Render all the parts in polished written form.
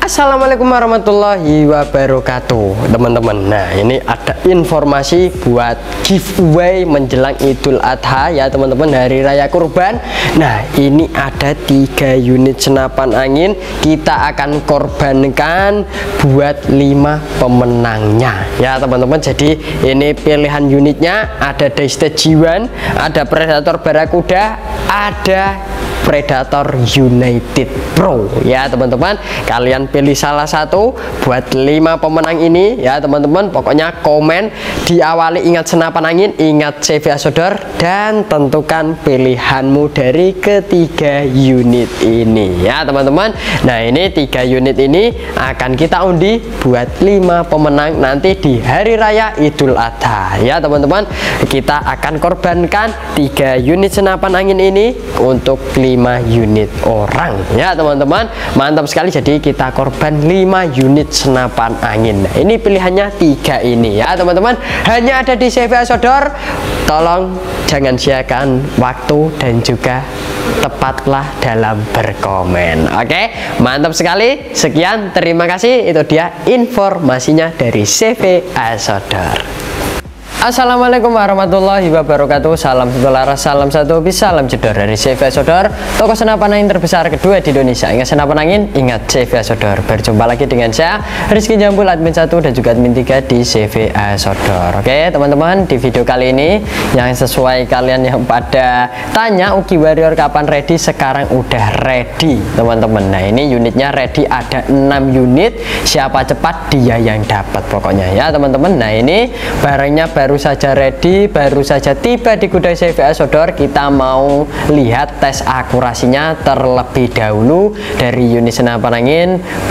Assalamualaikum warahmatullahi wabarakatuh, teman-teman. Nah, ini ada informasi buat giveaway menjelang Idul Adha ya, teman-teman, hari raya kurban. Nah, ini ada 3 unit senapan angin, kita akan korbankan buat 5 pemenangnya ya, teman-teman. Jadi ini pilihan unitnya ada Daystate G1, ada Predator Barakuda, ada Predator United Pro ya, teman-teman. Kalian pilih salah satu buat 5 pemenang ini ya, teman-teman. Pokoknya komen diawali ingat senapan angin, ingat CV Asodor, dan tentukan pilihanmu dari ketiga unit ini ya, teman-teman. Nah, ini 3 unit ini akan kita undi buat 5 pemenang nanti di hari raya Idul Adha ya, teman-teman. Kita akan korbankan 3 unit senapan angin ini untuk 5 unit orang ya, teman-teman. Mantap sekali. Jadi kita korban 5 unit senapan angin. Nah, ini pilihannya 3 ini ya, teman-teman. Hanya ada di CV Asodor. Tolong jangan siakan waktu dan juga tepatlah dalam berkomen. Oke, mantap sekali. Sekian, terima kasih. Itu dia informasinya dari CV Asodor. Assalamualaikum warahmatullahi wabarakatuh. Salam satu laras, salam satu hobi, salam jedor dari CV Asodor, toko senapan angin terbesar kedua di Indonesia. Ingat senapan angin, ingat CV Asodor. Berjumpa lagi dengan saya Rizky Jambul, admin 1 dan juga admin 3 di CV Asodor. Oke, teman-teman, di video kali ini yang sesuai kalian yang pada tanya Uki Warrior kapan ready, sekarang udah ready, teman-teman. Nah, ini unitnya ready, ada 6 unit. Siapa cepat dia yang dapat pokoknya ya, teman-teman. Nah, ini barangnya baru saja ready, baru saja tiba di gudang CV Asodor. Kita mau lihat tes akurasinya terlebih dahulu dari unit senapan angin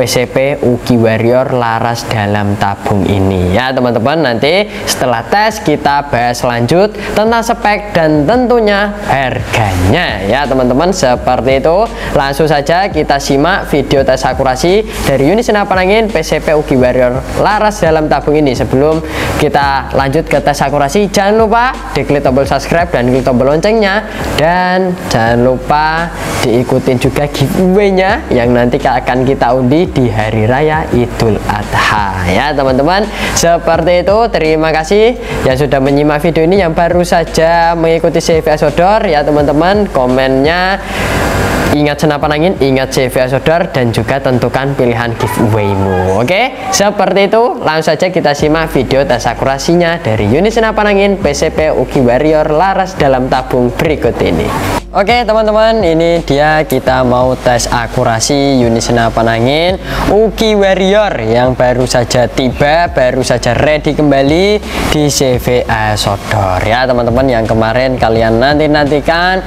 PCP Uki Warrior laras dalam tabung ini ya, teman-teman. Nanti setelah tes kita bahas lanjut tentang spek dan tentunya harganya ya, teman-teman. Seperti itu, langsung saja kita simak video tes akurasi dari unit senapan angin PCP Uki Warrior laras dalam tabung ini. Sebelum kita lanjut ke tes akurasi, jangan lupa diklik tombol subscribe dan klik tombol loncengnya, dan jangan lupa diikutin juga giveaway-nya yang nanti akan kita undi di hari raya Idul Adha ya, teman-teman. Seperti itu, terima kasih yang sudah menyimak video ini, yang baru saja mengikuti CV Asodor ya, teman-teman. Komennya ingat senapan angin, ingat CV Asodor, dan juga tentukan pilihan giveaway-mu. Oke, seperti itu, langsung saja kita simak video tes akurasinya dari unit senapan angin PCP Uki Warrior laras dalam tabung berikut ini. Oke, teman-teman, ini dia, kita mau tes akurasi unit senapan angin Uki Warrior yang baru saja tiba, baru saja ready kembali di CV Asodor ya, teman-teman. Yang kemarin kalian nantikan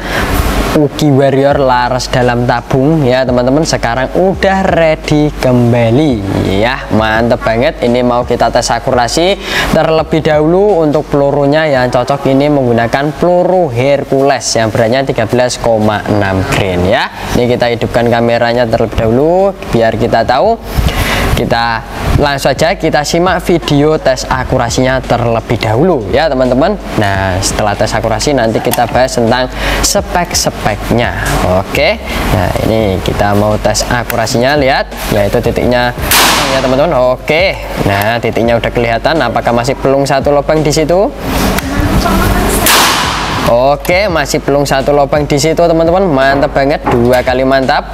Uki Warrior laras dalam tabung ya, teman-teman, sekarang udah ready kembali ya, mantep banget. Ini mau kita tes akurasi terlebih dahulu. Untuk pelurunya yang cocok ini menggunakan peluru Hercules yang beratnya 13,6 grain ya. Ini kita hidupkan kameranya terlebih dahulu biar kita tahu. Kita langsung saja kita simak video tes akurasinya terlebih dahulu ya, teman-teman. Nah, setelah tes akurasi nanti kita bahas tentang spek-speknya. Oke, nah ini kita mau tes akurasinya, lihat yaitu titiknya ya, teman-teman. Oke, nah titiknya udah kelihatan. Apakah masih pelung 1 lubang di situ? Oke, masih pelung 1 lubang di situ, teman-teman. Mantap banget, 2 kali mantap.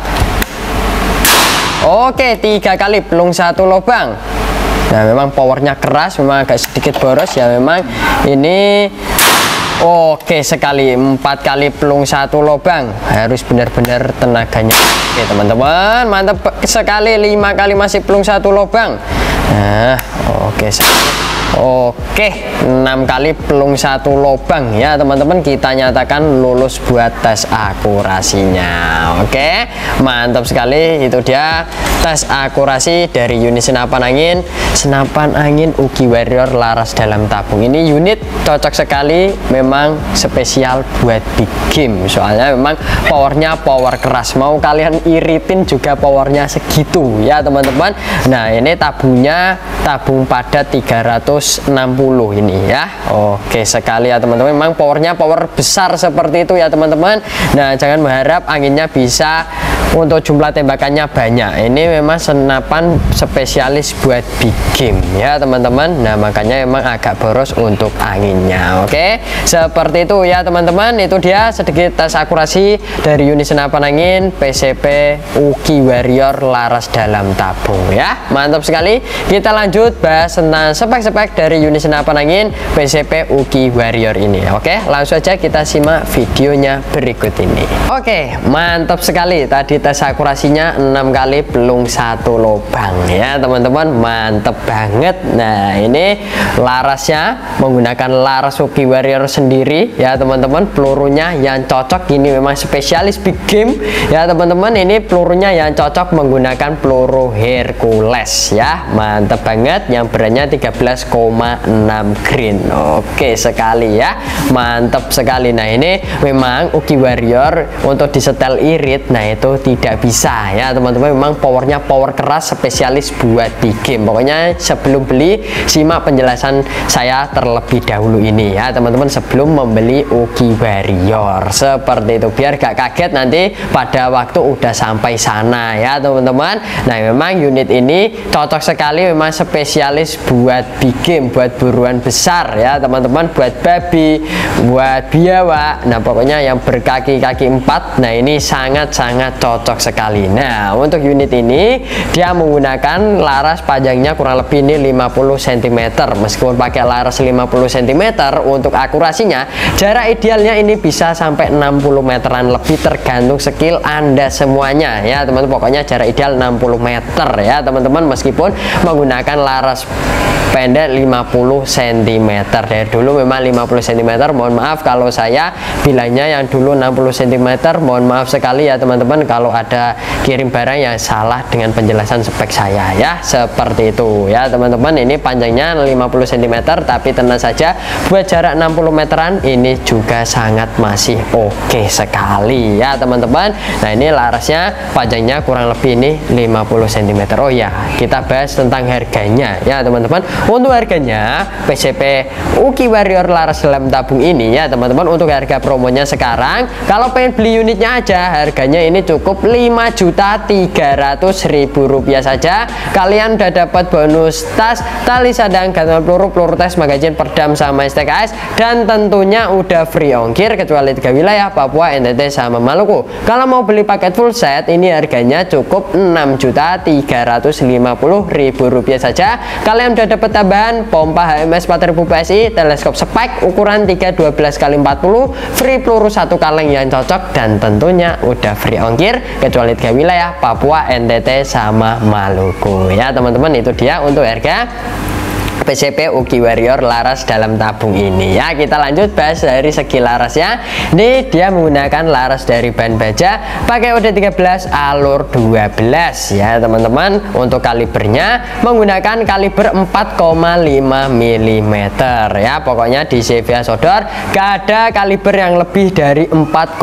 Oke, 3 kali pelung 1 lubang. Nah, memang powernya keras, memang agak sedikit boros ya, memang ini. Oke, sekali 4 kali pelung 1 lubang, harus benar-benar tenaganya. Oke, teman-teman, mantap sekali. 5 kali masih pelung 1 lubang. Nah, oke. Oke, 6 kali pelung 1 lubang ya, teman-teman. Kita nyatakan lulus buat tes akurasinya. Oke, mantap sekali. Itu dia tes akurasi dari unit senapan angin Uki Warrior laras dalam tabung. Ini unit cocok sekali, memang spesial buat big game, soalnya memang powernya power keras. Mau kalian iritin juga powernya segitu ya, teman-teman. Nah, ini tabungnya tabung padat 360 ini ya. Oke sekali ya, teman-teman. Memang powernya power besar seperti itu ya, teman-teman. Nah, jangan berharap anginnya bisa untuk jumlah tembakannya banyak. Ini memang senapan spesialis buat big game ya teman-teman. Nah makanya emang agak boros untuk anginnya. Oke, seperti itu ya teman-teman. Itu dia sedikit tes akurasi dari unit senapan angin PCP Uki Warrior laras dalam tabung ya. Mantap sekali. Kita lanjut bahas tentang spek-spek dari unit senapan angin PCP Uki Warrior ini. Oke, langsung aja kita simak videonya berikut ini. Oke, mantap sekali. Tadi tes akurasinya 6 kali belum 1 lubang ya teman-teman, mantep banget. Nah ini larasnya menggunakan laras Uki Warrior sendiri ya teman-teman. Pelurunya yang cocok, ini memang spesialis big game ya teman-teman. Ini pelurunya yang cocok menggunakan peluru Hercules ya, mantep banget. Yang beratnya 13,6 grain. Oke sekali ya, mantep sekali. Nah ini memang Uki Warrior untuk disetel irit, nah itu tidak bisa ya teman-teman. Memang powernya power keras spesialis buat big game. Pokoknya sebelum beli simak penjelasan saya terlebih dahulu ini ya teman-teman, sebelum membeli Uki Warrior seperti itu, biar gak kaget nanti pada waktu udah sampai sana ya teman-teman. Nah memang unit ini cocok sekali, memang spesialis buat big game, buat buruan besar ya teman-teman, buat babi, buat biawak. Nah pokoknya yang berkaki-kaki 4, nah ini sangat-sangat cocok sekali. Nah untuk unit ini dia menggunakan laras panjangnya kurang lebih ini 50 cm. Meskipun pakai laras 50 cm, untuk akurasinya jarak idealnya ini bisa sampai 60 meteran lebih, tergantung skill Anda semuanya ya teman-teman. Pokoknya jarak ideal 60 meter ya teman-teman, meskipun menggunakan laras pendek 50 cm. Dari dulu memang 50 cm, mohon maaf kalau saya bilangnya yang dulu 60 cm, mohon maaf sekali ya teman-teman kalau ada kirim barang yang salah dengan penjelasan spek saya ya, seperti itu ya teman-teman. Ini panjangnya 50 cm, tapi tenang saja buat jarak 60 meteran ini juga sangat masih oke sekali ya teman-teman. Nah ini larasnya panjangnya kurang lebih ini 50 cm. Oh ya, kita bahas tentang harganya ya teman-teman. Untuk harganya PCP Uki Warrior laras dalam tabung ini ya teman-teman, untuk harga promonya sekarang kalau pengen beli unitnya aja harganya ini cukup Rp5.300.000 saja. Kalian udah dapat bonus tas, tali sadang, gantungan peluru, peluru tes, magazin, perdam sama STKS, dan tentunya udah free ongkir kecuali 3 wilayah, Papua, NTT sama Maluku. Kalau mau beli paket full set ini harganya cukup Rp6.350.000 saja. Kalian udah dapat tambahan pompa HMS 4000 PSI, teleskop spek ukuran 312x40, free peluru 1 kaleng yang cocok, dan tentunya udah free ongkir kecuali 3 wilayah, Papua, NTT sama Maluku ya teman-teman. Itu dia untuk harga PCP Uki Warrior laras dalam tabung ini ya. Kita lanjut bahas dari segi larasnya. Ini dia menggunakan laras dari bahan baja pakai OD13 alur 12 ya teman-teman. Untuk kalibernya menggunakan kaliber 4,5 mm ya. Pokoknya di CVA Sodor gak ada kaliber yang lebih dari 4,5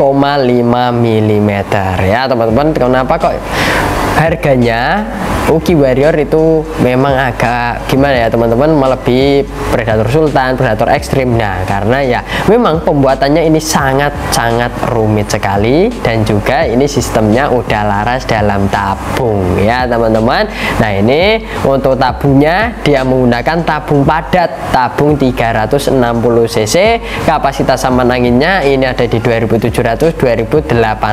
mm ya teman-teman. Kenapa kok harganya Uki Warrior itu memang agak gimana ya teman-teman, melebihi Predator Sultan, Predator Extreme. Nah karena ya memang pembuatannya ini sangat-sangat rumit sekali, dan juga ini sistemnya udah laras dalam tabung ya teman-teman. Nah ini untuk tabungnya dia menggunakan tabung padat, tabung 360 cc, kapasitas saman anginnya ini ada di 2700-2800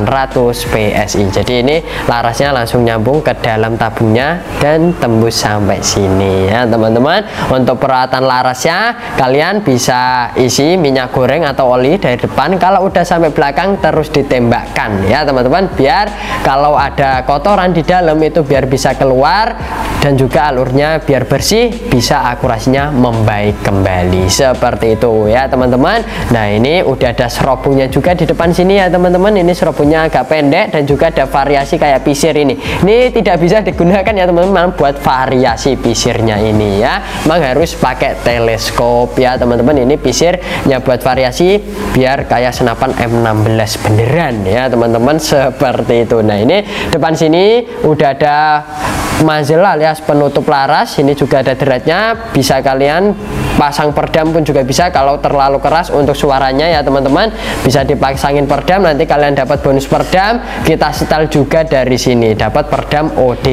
PSI. Jadi ini larasnya langsung nyambung ke dalam tabungnya dan tembus sampai sini ya teman-teman. Untuk peralatan larasnya kalian bisa isi minyak goreng atau oli dari depan, kalau udah sampai belakang terus ditembakkan ya teman-teman, biar kalau ada kotoran di dalam itu biar bisa keluar, dan juga alurnya biar bersih, bisa akurasinya membaik kembali seperti itu ya teman-teman. Nah ini udah ada serobungnya juga di depan sini ya teman-teman. Ini serobungnya agak pendek dan juga ada variasi kayak pisir ini. Ini tidak bisa digunakan ya teman-teman buat variasi pisirnya ini ya. Memang harus pakai teleskop ya teman-teman. Ini pisirnya buat variasi biar kayak senapan M16 beneran ya teman-teman, seperti itu. Nah ini depan sini udah ada muzzle alias penutup laras. Ini juga ada deratnya, bisa kalian pasang perdam pun juga bisa. Kalau terlalu keras untuk suaranya ya teman-teman, bisa dipasangin perdam, nanti kalian dapat bonus perdam. Kita setel juga dari sini, dapat perdam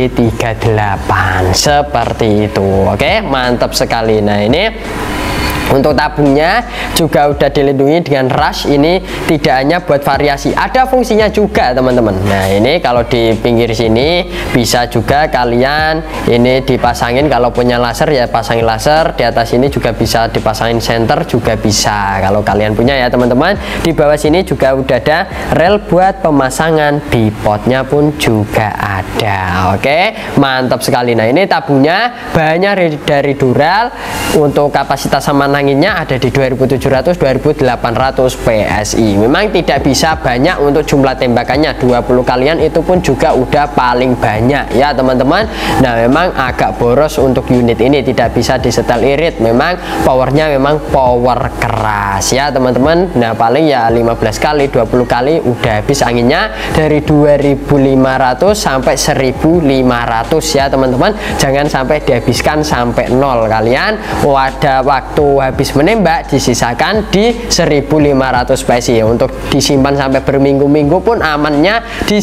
OD38 seperti itu. Oke, mantap sekali. Nah, ini untuk tabungnya juga udah dilindungi dengan rush. Ini tidak hanya buat variasi, ada fungsinya juga teman-teman. Nah, ini kalau di pinggir sini bisa juga kalian ini dipasangin, kalau punya laser ya pasangin laser. Di atas ini juga bisa dipasangin center juga bisa kalau kalian punya ya teman-teman. Di bawah sini juga udah ada rel buat pemasangan, bipodnya pun juga ada. Oke, mantap sekali. Nah, ini tabungnya bahannya dari Dural. Untuk kapasitas sama anginnya ada di 2700 2800 PSI. Memang tidak bisa banyak untuk jumlah tembakannya, 20 kalian itu pun juga udah paling banyak ya teman-teman. Nah, memang agak boros untuk unit ini, tidak bisa disetel irit, memang powernya memang power keras ya teman-teman. Nah, paling ya 15 kali 20 kali udah habis anginnya, dari 2500 sampai 1500 ya teman-teman. Jangan sampai dihabiskan sampai nol. Kalian ada waktu habis menembak disisakan di 1500 PSI. Untuk disimpan sampai berminggu-minggu pun amannya di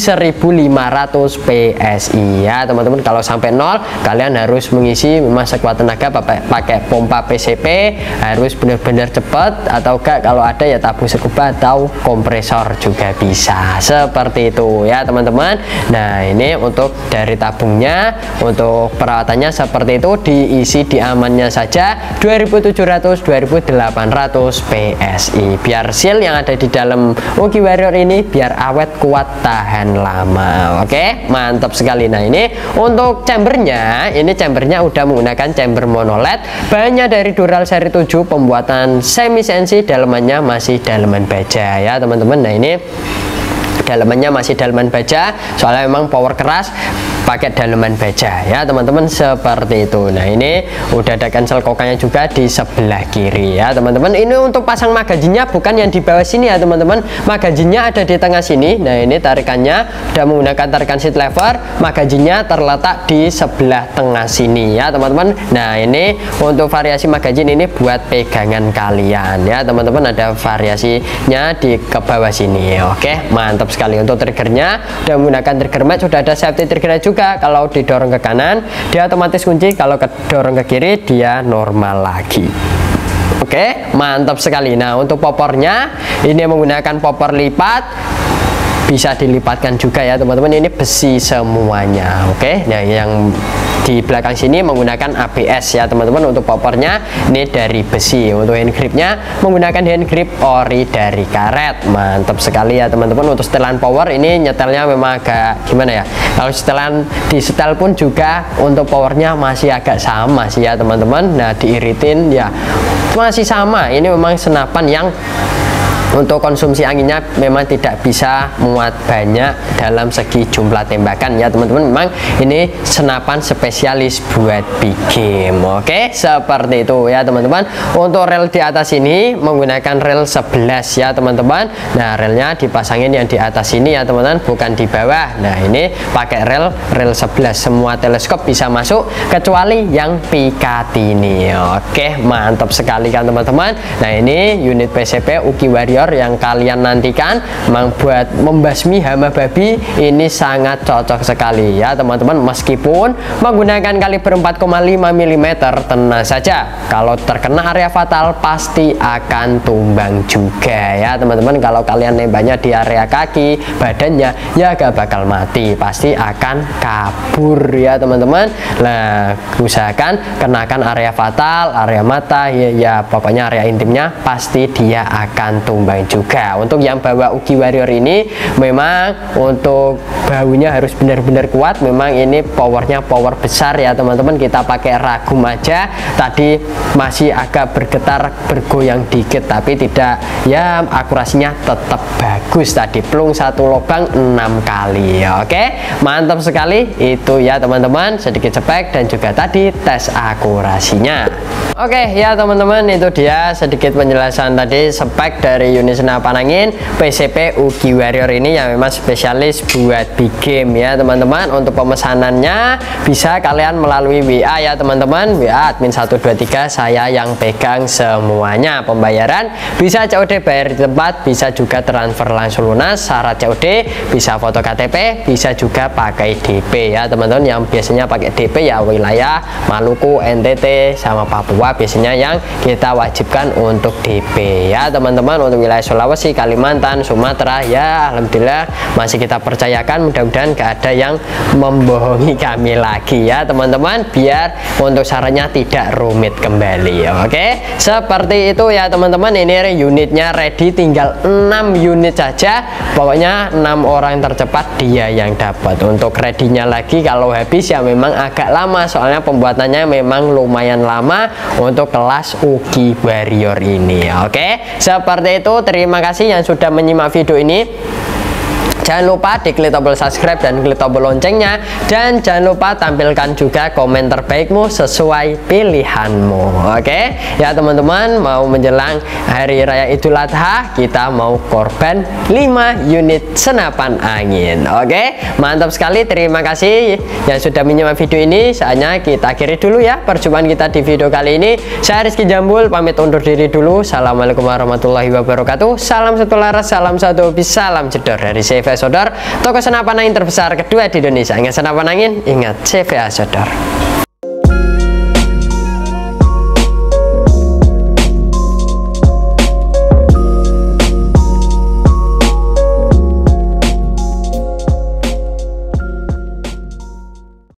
1500 PSI ya teman-teman. Kalau sampai nol kalian harus mengisi memang sekuat tenaga, pakai pompa PCP, harus benar-benar cepat, atau enggak kalau ada ya tabung scuba atau kompresor juga bisa seperti itu ya teman-teman. Nah, ini untuk dari tabungnya. Untuk perawatannya seperti itu, diisi di amannya saja 2700 2800 PSI. Biar seal yang ada di dalam Uki Warrior ini biar awet, kuat, tahan lama. Oke, mantap sekali. Nah, ini untuk chambernya, ini chambernya udah menggunakan chamber monoled, bahannya dari Dural seri 7, pembuatan semi CNC, dalemannya masih daleman baja ya teman-teman. Nah, ini dalemannya masih daleman baja, soalnya memang power keras, pakai daleman baja ya teman-teman, seperti itu. Nah, ini udah ada cancel kokanya juga di sebelah kiri ya teman-teman. Ini untuk pasang magazinnya bukan yang di bawah sini ya teman-teman, magazinnya ada di tengah sini. Nah, ini tarikannya udah menggunakan tarikan seat lever, magazinnya terletak di sebelah tengah sini ya teman-teman. Nah, ini untuk variasi magazin ini buat pegangan kalian ya teman-teman, ada variasinya di ke bawah sini. Oke, mantap sekali. Untuk triggernya udah menggunakan trigger match, sudah ada safety triggernya juga. Kalau didorong ke kanan dia otomatis kunci, kalau dorong ke kiri dia normal lagi. Oke, mantap sekali. Nah, untuk popornya ini menggunakan popor lipat, bisa dilipatkan juga ya teman-teman. Ini besi semuanya. Oke, nah yang di belakang sini menggunakan ABS ya teman-teman. Untuk popornya ini dari besi. Untuk hand gripnya menggunakan hand grip ori dari karet. Mantap sekali ya teman-teman. Untuk setelan power ini nyetelnya memang agak gimana ya, kalau setelan di setel pun juga untuk powernya masih agak sama sih ya teman-teman. Nah, diiritin ya masih sama. Ini memang senapan yang untuk konsumsi anginnya memang tidak bisa muat banyak dalam segi jumlah tembakan ya teman-teman. Memang ini senapan spesialis buat big game. Oke, seperti itu ya teman-teman. Untuk rel di atas ini menggunakan rel 11 ya teman-teman. Nah, relnya dipasangin yang di atas ini ya teman-teman, bukan di bawah. Nah, ini pakai rel 11, semua teleskop bisa masuk kecuali yang Picatinny. Oke, mantap sekali kan teman-teman. Nah, ini unit PCP Uki Warrior yang kalian nantikan, memang buat membasmi hama babi ini sangat cocok sekali ya teman-teman. Meskipun menggunakan kaliber 4,5 mm, tenang saja kalau terkena area fatal pasti akan tumbang juga ya teman-teman. Kalau kalian nembaknya di area kaki, badannya ya gak bakal mati, pasti akan kabur ya teman-teman. Nah, usahakan kenakan area fatal, area mata ya pokoknya area intimnya pasti dia akan tumbang juga. Untuk yang bawa Uki Warrior ini memang untuk baunya harus benar-benar kuat. Memang ini powernya power besar ya teman-teman. Kita pakai ragum aja tadi masih agak bergetar, bergoyang dikit, tapi tidak ya, akurasinya tetap bagus. Tadi plung satu lubang 6 kali. Oke, mantap sekali itu ya teman-teman, sedikit spek dan juga tadi tes akurasinya. Oke ya teman-teman, itu dia sedikit penjelasan tadi spek dari unit senapan angin PCP Ugi Warrior ini yang memang spesialis buat big game ya teman-teman. Untuk pemesanannya bisa kalian melalui WA ya teman-teman, WA admin 123, saya yang pegang semuanya. Pembayaran bisa COD bayar di tempat, bisa juga transfer langsung lunas. Syarat COD bisa foto KTP, bisa juga pakai DP ya teman-teman. Yang biasanya pakai DP ya wilayah Maluku, NTT sama Papua biasanya yang kita wajibkan untuk DP ya teman-teman. Untuk wilayah Sulawesi, Kalimantan, Sumatera ya alhamdulillah masih kita percayakan. Mudah-mudahan gak ada yang membohongi kami lagi ya teman-teman, biar untuk syaratnya tidak rumit kembali. Oke, seperti itu ya teman-teman. Ini unitnya ready, tinggal 6 unit saja. Pokoknya 6 orang tercepat dia yang dapat. Untuk ready-nya lagi kalau habis ya memang agak lama, soalnya pembuatannya memang lumayan lama untuk kelas Ugi Warrior ini. Oke, seperti itu. Terima kasih yang sudah menyimak video ini. Jangan lupa diklik tombol subscribe dan klik tombol loncengnya, dan jangan lupa tampilkan juga komen terbaikmu sesuai pilihanmu. Oke ya teman-teman, mau menjelang hari raya Idul Adha, kita mau korban 5 unit senapan angin. Oke, mantap sekali. Terima kasih yang sudah menyimak video ini. Saatnya kita akhiri dulu ya perjumpaan kita di video kali ini. Saya Rizky Jambul pamit undur diri dulu. Assalamualaikum warahmatullahi wabarakatuh. Salam satu laras, salam satu hobi, salam jedor dari CV Sodor, toko senapan angin terbesar kedua di Indonesia. Ingat senapan angin, ingat CVA Sodor.